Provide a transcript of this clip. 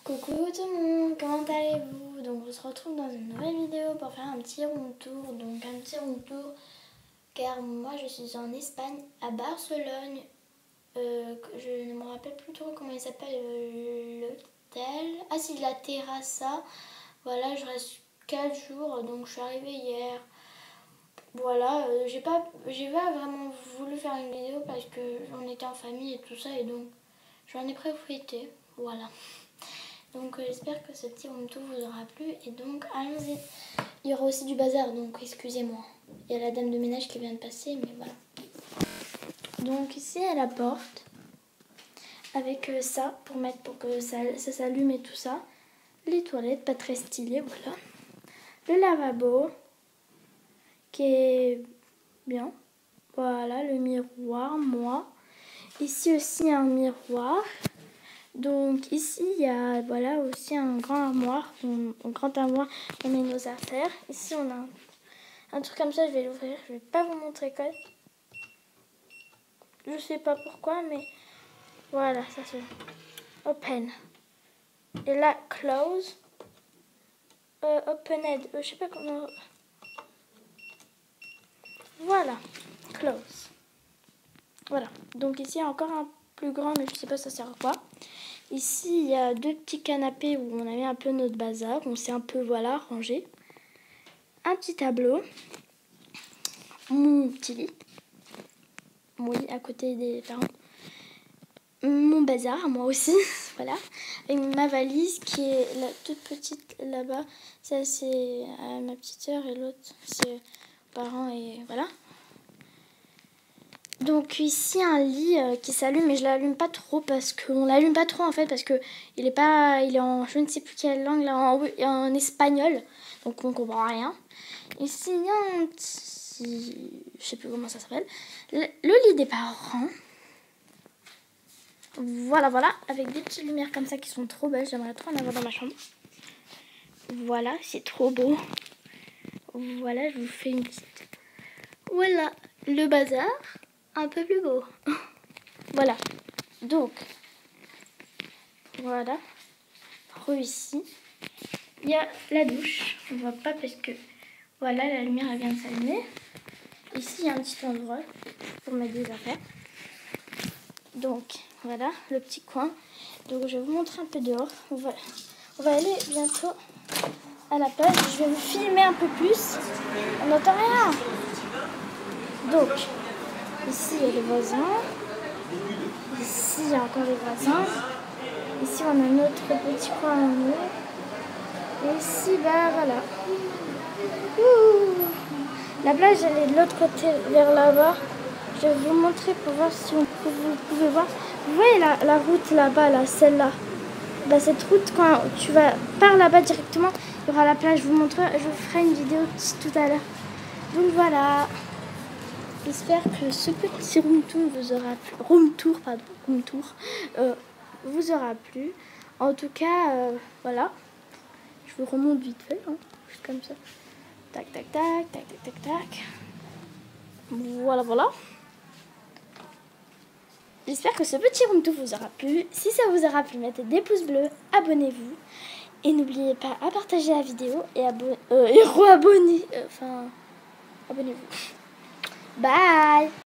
Coucou tout le monde, comment allez-vous? Donc on se retrouve dans une nouvelle vidéo pour faire un petit room tour. Donc un petit room tour car moi je suis en Espagne, à Barcelone. Je ne me rappelle plus trop comment il s'appelle l'hôtel. Ah c'est la Terrassa. Voilà, je reste 4 jours, donc je suis arrivée hier. Voilà, j'ai pas vraiment voulu faire une vidéo parce que on était en famille et tout ça et donc j'en ai profité. Voilà. Donc j'espère que ce petit room tour vous aura plu et donc allons-y. Il y aura aussi du bazar, donc excusez-moi. Il y a la dame de ménage qui vient de passer, mais voilà. Donc ici à la porte, avec ça pour mettre pour que ça s'allume et tout ça. Les toilettes, pas très stylées, voilà. Le lavabo, qui est bien. Voilà, le miroir, moi. Ici aussi un miroir. Donc ici il y a voilà aussi un grand armoire, un grand armoire, on met nos affaires. Ici on a un truc comme ça, je vais l'ouvrir, je vais pas vous montrer quoi. Je sais pas pourquoi mais voilà, ça se open. Et là close, opened, je sais pas comment. Voilà, close. Voilà, donc ici il y a encore un plus grand mais je sais pas ça sert à quoi. Ici, il y a deux petits canapés où on a mis un peu notre bazar. On s'est un peu, voilà, rangé. Un petit tableau. Mon petit lit. Oui, à côté des parents. Mon bazar, moi aussi. Voilà. Et ma valise qui est la toute petite là-bas. Ça, c'est ma petite soeur et l'autre, c'est parents et voilà. Donc ici un lit qui s'allume mais je l'allume pas trop parce qu'on l'allume pas trop en fait parce que il est en je ne sais plus quelle langue là, en espagnol donc on comprend rien. Ici il y a un petit, je sais plus comment ça s'appelle, le lit des parents. Voilà avec des petites lumières comme ça qui sont trop belles, j'aimerais trop en avoir dans ma chambre. Voilà, c'est trop beau. Voilà, je vous fais une petite. Voilà, le bazar. Un peu plus beau. Voilà. Donc, voilà. Ici, il y a la douche. On ne voit pas parce que, voilà, la lumière elle vient de s'allumer. Ici, il y a un petit endroit pour mettre des affaires. Donc, voilà, le petit coin. Donc, je vais vous montrer un peu dehors. On va aller bientôt à la plage. Je vais vous filmer un peu plus. On n'entend rien. Donc, ici, il y a les voisins. Ici, il y a encore les voisins. Ici, on a notre petit coin à nous. Et ici, bah voilà. Ouh. La plage, elle est de l'autre côté, vers là-bas. Je vais vous montrer pour voir si vous pouvez voir. Vous voyez la route là-bas, là, celle-là. Bah, cette route, quand tu vas par là-bas directement, il y aura la plage. Je vous montrerai, je vous ferai une vidéo tout à l'heure. Donc voilà. J'espère que ce petit room tour vous aura plu. Vous aura plu. En tout cas, voilà. Je vous remonte vite fait, hein, juste comme ça. Tac, tac, tac, tac, tac, tac, tac. Voilà. J'espère que ce petit room tour vous aura plu. Si ça vous aura plu, mettez des pouces bleus, abonnez-vous. Et n'oubliez pas à partager la vidéo et re-abonner. Abonnez-vous. Bye!